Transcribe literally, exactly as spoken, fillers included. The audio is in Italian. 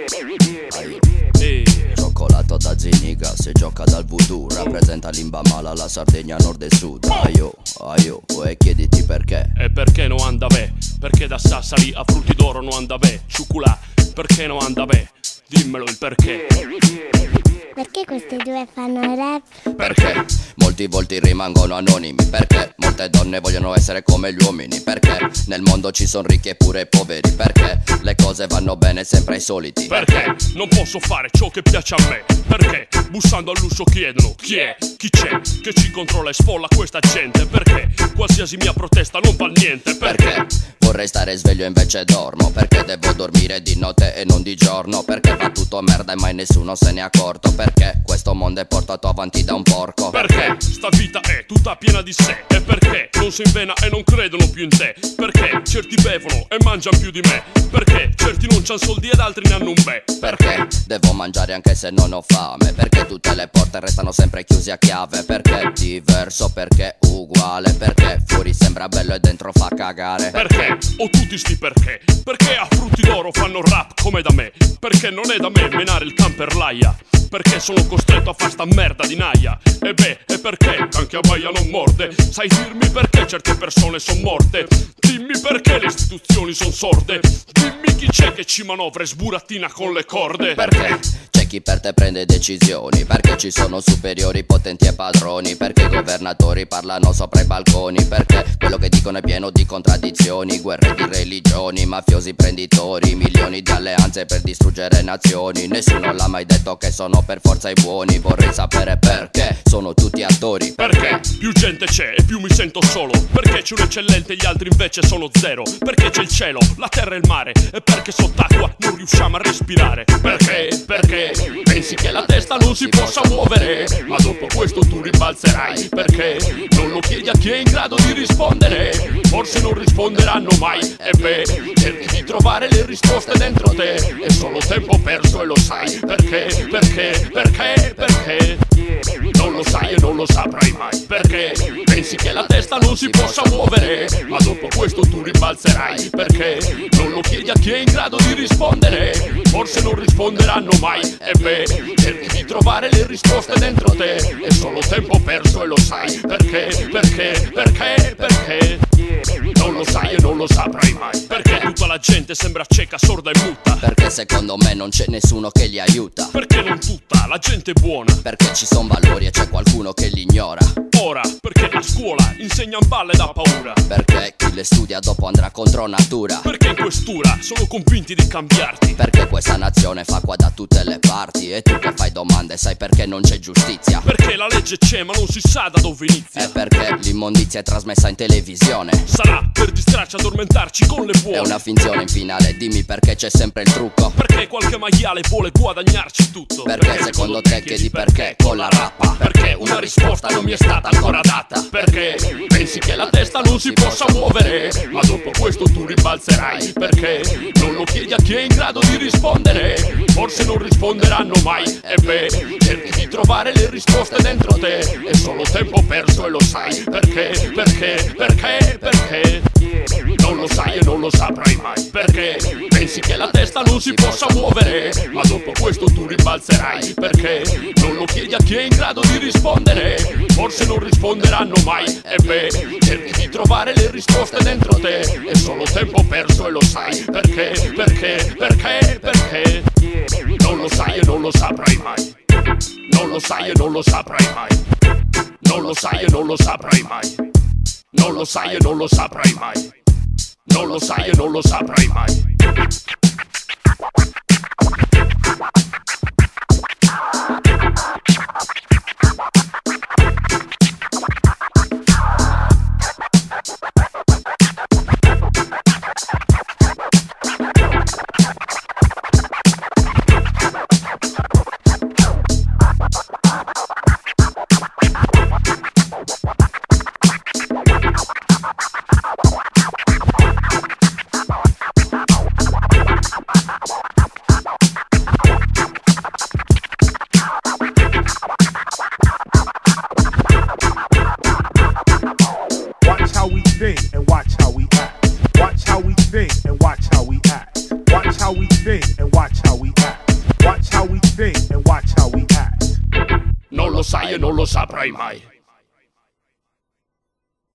Ehi, cioccolato da Ziniga, se gioca dal voodoo, rappresenta l'Imbamala, la Sardegna nord e sud. Aio, aio, e chiediti perché. E perché non anda beh? Perché da Sassari a Frutti d'Oro non anda beh? Ciuculà, perché non anda beh? Dimmelo il perché. Perché questi due fanno rap? Perché molti volti rimangono anonimi. Perché molte donne vogliono essere come gli uomini. Perché nel mondo ci sono ricchi e pure poveri. Perché le cose vanno bene sempre ai soliti. Perché non posso fare ciò che piace a me. Perché bussando all'uscio chiedono chi è, chi c'è, che ci controlla e sfolla questa gente. Perché qualsiasi mia protesta non fa niente. Perché vorrei stare sveglio e invece dormo. Perché devo dormire di notte e non di giorno. Perché va tutto merda e mai nessuno se ne è accorto. Perché questo mondo è portato avanti da un porco. Perché sta vita è tutta piena di sé. E perché non si invena e non credono più in te. Perché certi bevono e mangiano più di me. Perché certi non c'han soldi ed altri ne hanno un bel. Perché devo mangiare anche se non ho fame. Perché tutte le porte restano sempre chiuse a chiave. Perché è diverso, perché è uguale. Perché fuori sembra bello e dentro fa cagare. Perché ho tutti sti perché. Perché a Frutti d'Oro fanno rap come da me. Perché non è da me menare il camper laia. Perché sono costretto a far sta merda di naia. E beh, e perché anche a baia non morde. Sai dirmi perché certe persone son morte. Dimmi perché le istituzioni son sorde. Dimmi chi c'è che ci manovra e sburattina con le corde. Perché c'è chi per te prende decisioni. Perché ci sono superiori, potenti e padroni. Perché i governatori parlano sopra i balconi. Perché quello che dicono è pieno di contraddizioni. Guerre di religioni, mafiosi imprenditori, milioni di alleanze per distruggere nazioni. Nessuno l'ha mai detto che sono per forza i buoni. Vorrei sapere perché sono tutti attori. Perché più gente c'è e più mi sento solo. Perché c'è un eccellente e gli altri invece sono zero. Perché c'è il cielo, la terra e il mare. E perché sott'acqua non riusciamo a respirare. Perché, perché pensi che la testa non si possa muovere. Ma dopo questo tu rimbalzerai. Perché non lo chiedi a chi è in grado di rispondere. Forse non risponderanno mai. E beh, cerchi di trovare le risposte dentro te. È solo tempo perso e lo sai. Perché, perché Perché, perché non lo sai e non lo saprai mai. Perché pensi che la testa non si possa muovere. Ma dopo questo tu rimbalzerai. Perché non lo chiedi a chi è in grado di rispondere. Forse non risponderanno mai. E beh, cerchi di trovare le risposte dentro te. È solo tempo perso e lo sai. Perché, perché, perché, perché non lo sai e non lo saprai mai. Perché tutta la gente sembra cieca, sorda e muta. Perché secondo me non c'è nessuno che li aiuta. Perché non tutta la gente è buona. Perché ci son valori e c'è qualcuno che li ignora. Ora, perché a scuola insegnan balle da paura. Perché chi le studia dopo andrà contro natura. Perché in questura sono convinti di cambiarti. Perché questa nazione fa qua da tutte le parti. E tu che fai domande sai perché non c'è giustizia. Perché la legge c'è ma non si sa da dove inizia. E perché l'immondizia è trasmessa in televisione. Sarà per distrarci, addormentarci con le buone. È una finzione in finale, dimmi perché c'è sempre il trucco. Perché qualche maiale vuole guadagnarci tutto. Perché, perché secondo te chiedi perché con la rappa. Perché una risposta non mi è stata ancora data. Perché pensi che la testa non si possa muovere. Ma dopo questo tu rimbalzerai. Perché non lo chiedi a chi è in grado di rispondere. Forse non risponderanno mai. E beh, cerchi di trovare le risposte dentro te. È solo tempo perso e lo sai. Perché, perché, perché, perché non lo sai e non lo saprai mai. Perché pensi che la testa non si possa muovere. Ma dopo questo tu rimbalzerai. Perché non lo chiedi a chi è in grado di rispondere. Forse non risponderanno mai. E beh, cerchi di trovare le risposte dentro te. È solo tempo perso e lo sai. Perché, perché, perché, perché non lo sai e non lo saprai mai. Non lo sai e non lo saprai mai. Non lo sai e non lo saprai mai. Non lo sai e non lo saprai mai. Non lo sai e non lo saprai mai. And watch how we act. Watch how we think and watch how we act. Watch how we think and watch how we act. lo sai e non lo saprai mai.